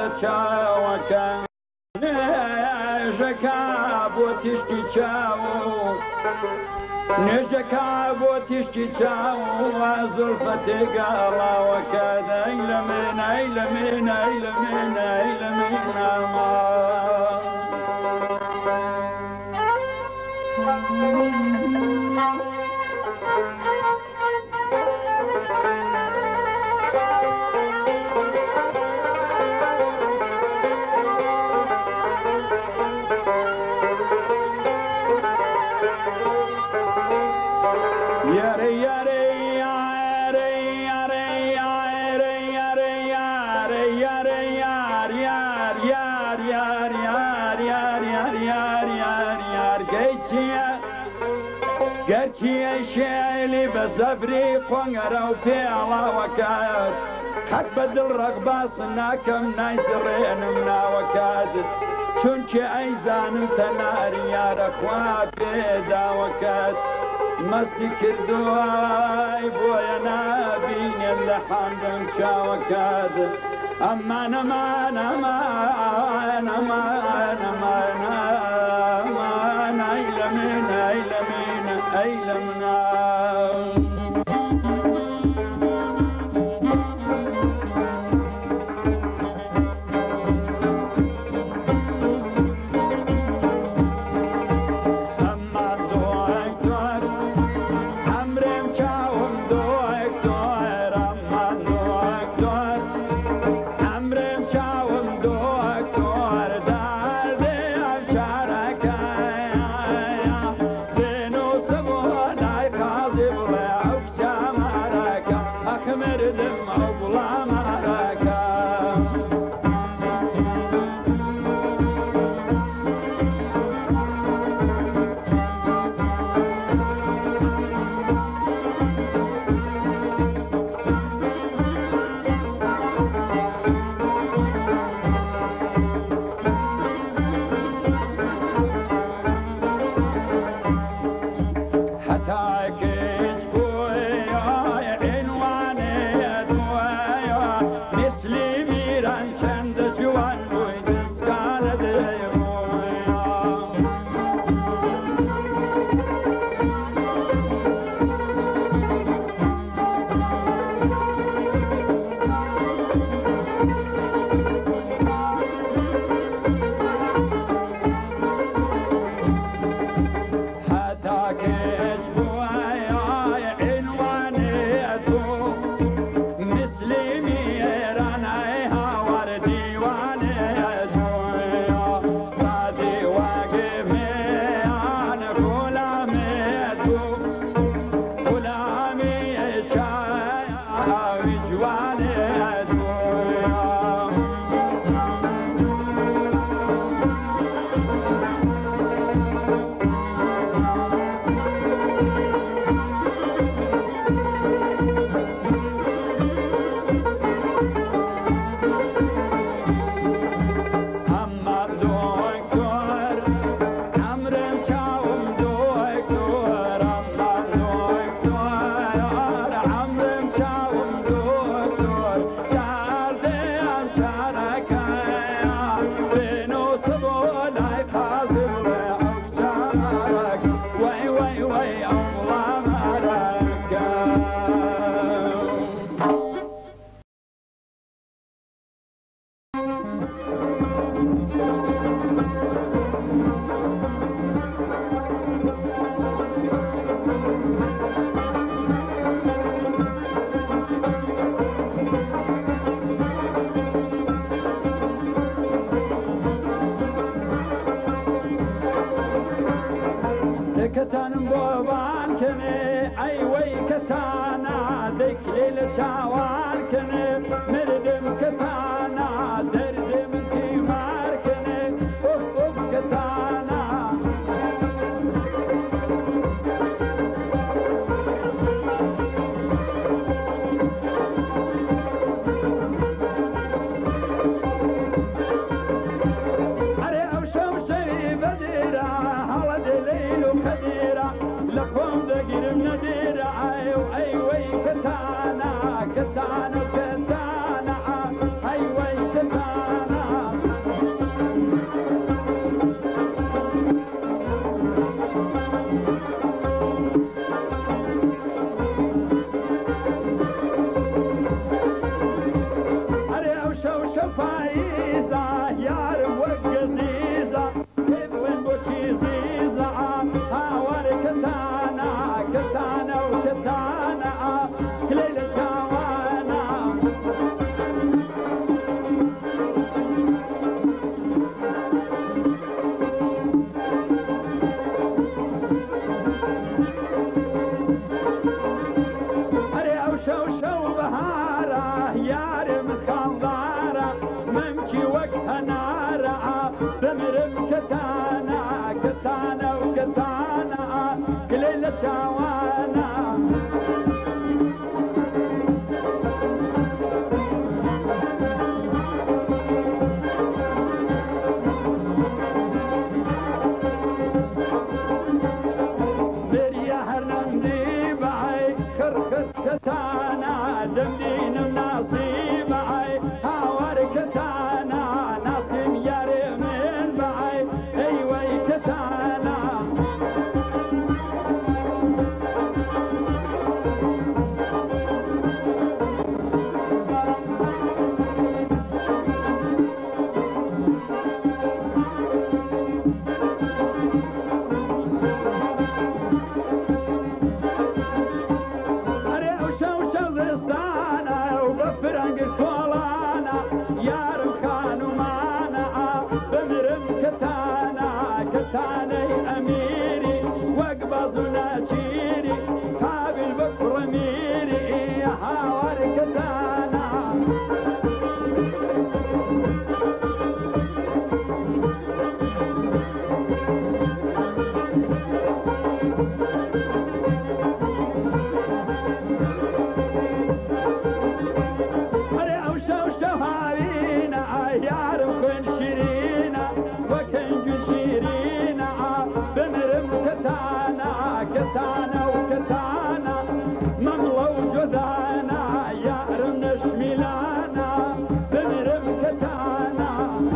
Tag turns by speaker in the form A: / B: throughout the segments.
A: چاوەکە نێژەکە بۆ تیشتی چاو نێژەکە بۆ تیشتی چاو زولفە تێگەڵاوەکە دەی لە منای لە منای لە منای لە منەما گەرچی ئەی شێلی بە زەبری قۆنگەرە و پێڵاوەکات قەت بە دڵ ڕەغباس ناکەم نایزڕێنم ناوەکات چونکە ئەیزانم تەناری یارەخوا پێداوەکات مەستی کردووای بۆیە نابینێت لە حاندن چاوەکات ئەمان ئەمان ئەمان ئەمان ئەمان ئەمان ئەی لە من ئەی لە من ئەی لە منە Bola وك هنارع بمرم كتانا كتانا وكتانا كليلة شوانا كتانا دمدين الناصيب عي هاور كتانا ناصيب ياري من بعي ايوه كتانا فرنگ کولانا یارم خانو مانا بمرم کتانا کتاني امیری وق بازو ناچیری قابل بکر میری هاور کتانا كتانا وكتانا مملو جدانا يا رمش ميلانا بمرم كتانا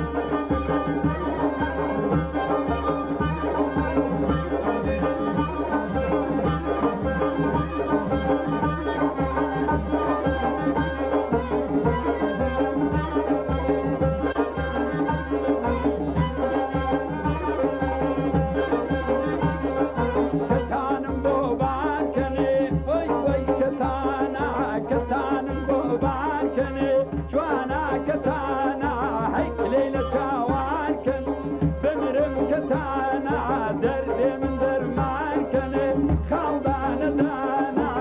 A: كتانا هيك ليلة شوان كن بمرم كتانا دردي من درمان كن خالدان دانا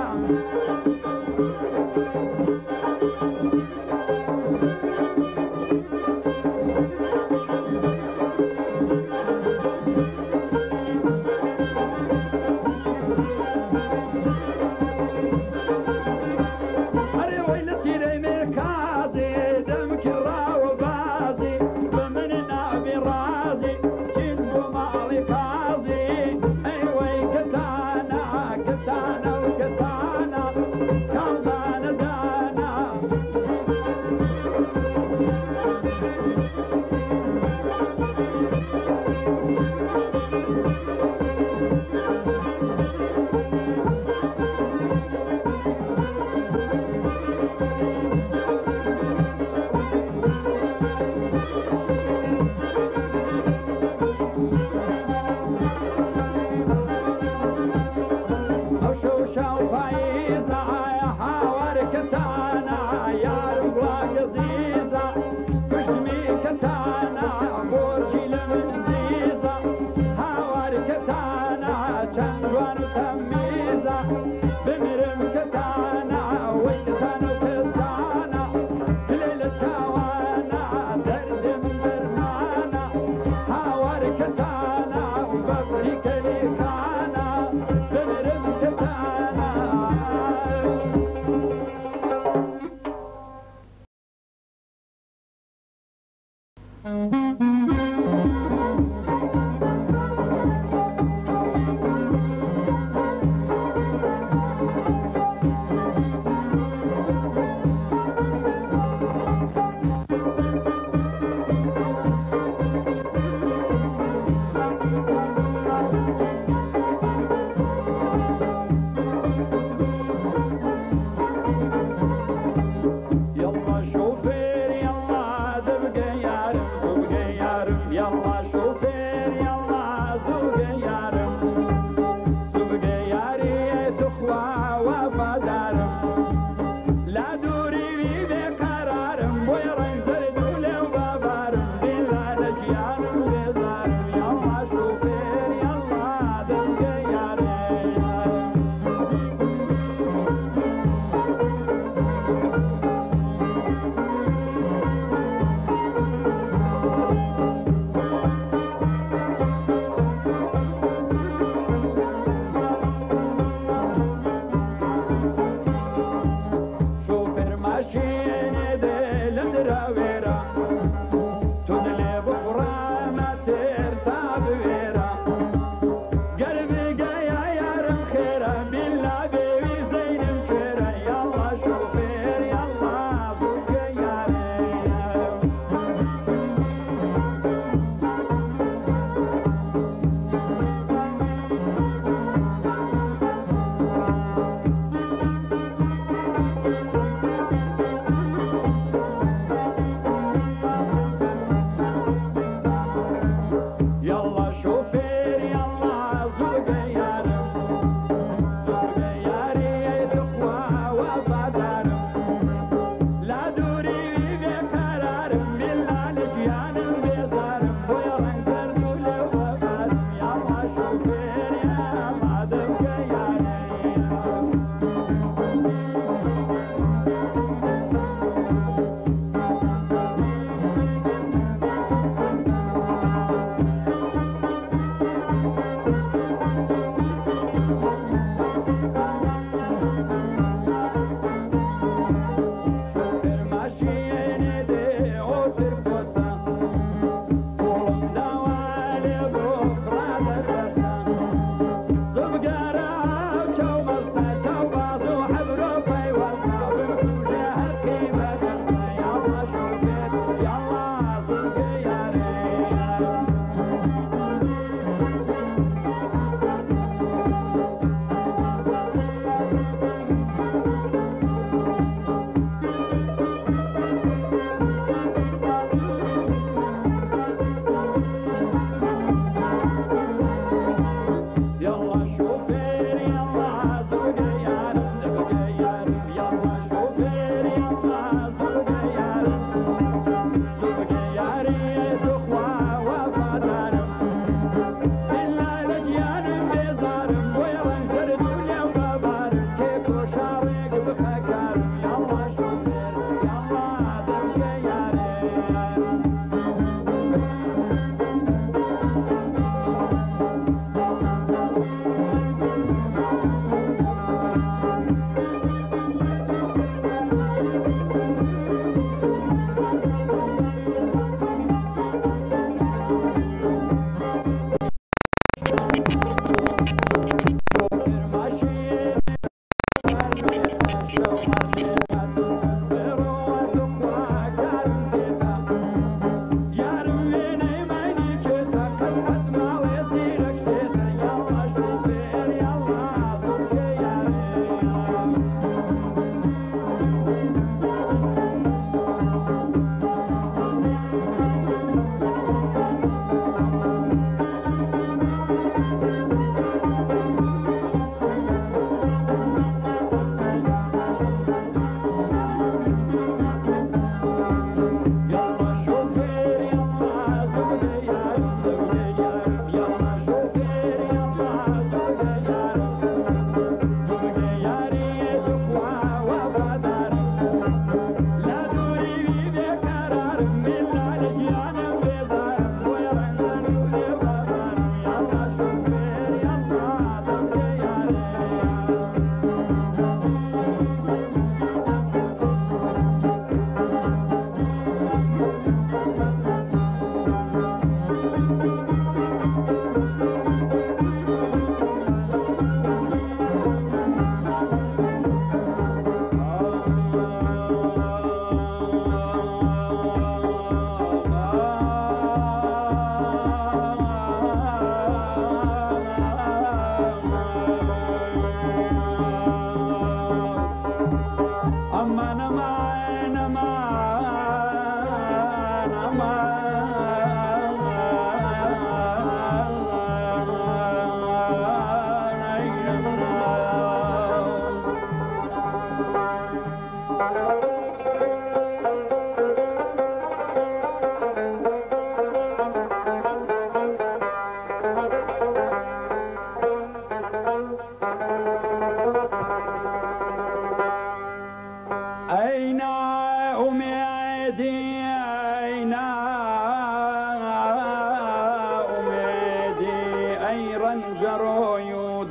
A: أري ويل سيري ميكازي يلا شوفير يلا تبقى يا رب تبقى يا رب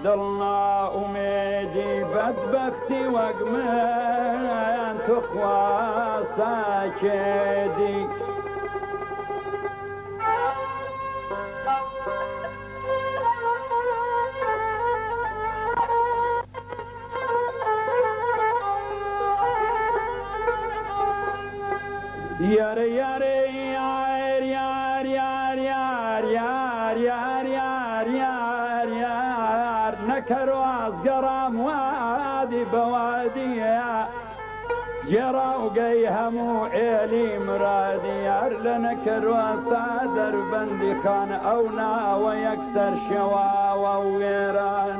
A: دڵنا ئومێدی بەدبەختی وەک من توخوا ساکێدی یار یار یار یار یار یار یار یار یار یار یار نەکەر وازگەڕام وادی بەوادیە جێڕاوگەی هەموو ئێلی مرادی یار لە نەکەر واستا دەربەندی خان ئەو ناوە یەکسەر شێواوە وێران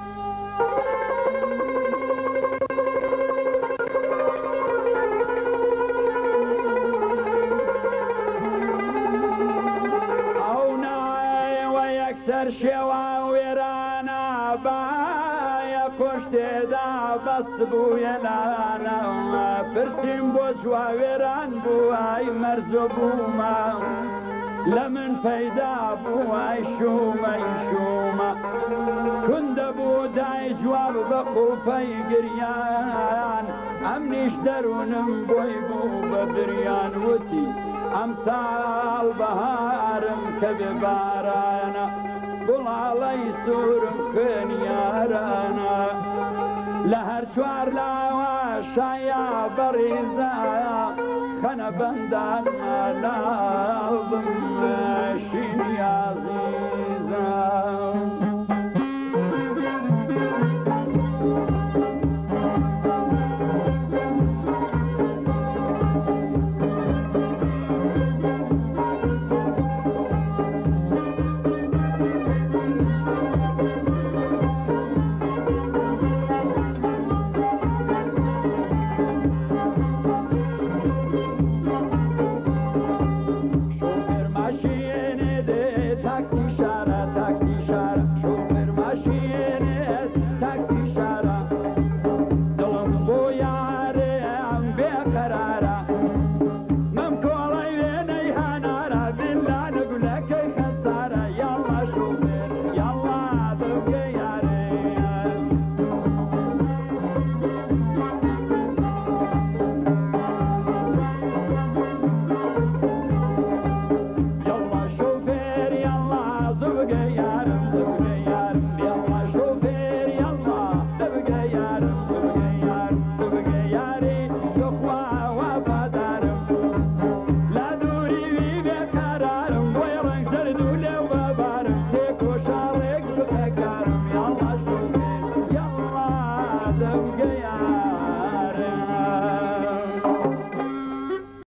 A: سەر شێوا وێرانە بایە پشتێدا بەست بوویە لانە پرسیم بۆ جوا وێران بووای مەرزۆ بوومە لە من پەیدا بووای شومەی شومە کوندە بوو دای جواب بە قوپەی گریان ئەمنیش دەروونم بۆی بوو بە بریان وتی ئەم ساڵ بەهارم کە بێ بارانە گوڵاڵەی سوورم خوێنیارانە لە هەر چوار لاوە شایە بەڕێزە خەنە بەندان لاڵ بم